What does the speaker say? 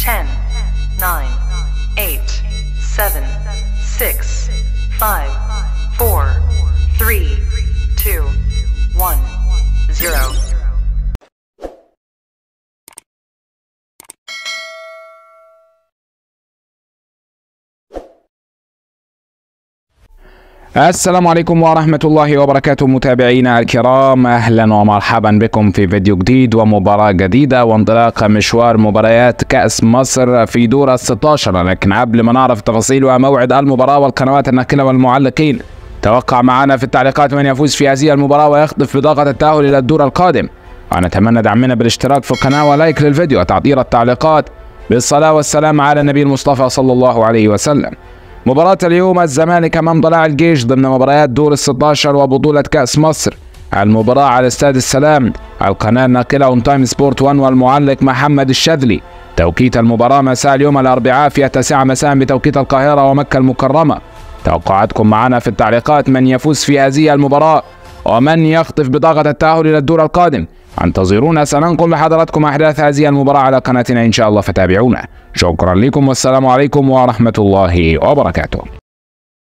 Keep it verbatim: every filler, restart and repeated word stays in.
ten, nine, eight, seven, six, five, four, three, two, one, zero. السلام عليكم ورحمة الله وبركاته متابعينا الكرام، أهلا ومرحبا بكم في فيديو جديد ومباراة جديدة وانطلاق مشوار مباريات كأس مصر في دور الستة عشر. لكن قبل ما نعرف تفاصيل وموعد المباراة والقنوات الناقلة والمعلقين، توقع معنا في التعليقات من يفوز في هذه المباراة ويخطف بطاقة التأهل إلى الدور القادم. ونتمنى دعمنا بالاشتراك في القناة ولايك للفيديو وتعطير التعليقات بالصلاة والسلام على النبي المصطفى صلى الله عليه وسلم. مباراة اليوم الزمالك أمام طلائع الجيش ضمن مباريات دور الستة عشر وبطولة كأس مصر. المباراة على استاد السلام، القناة الناقلة اون تايم سبورت واحد والمعلق محمد الشاذلي. توقيت المباراة مساء اليوم الأربعاء في التاسعة مساء بتوقيت القاهرة ومكة المكرمة. توقعاتكم معنا في التعليقات من يفوز في هذه المباراة ومن يخطف بطاقة التأهل إلى الدور القادم. انتظرونا، سننقل لحضراتكم أحداث هذه المباراة على قناتنا إن شاء الله، فتابعونا. شكرا لكم والسلام عليكم ورحمة الله وبركاته.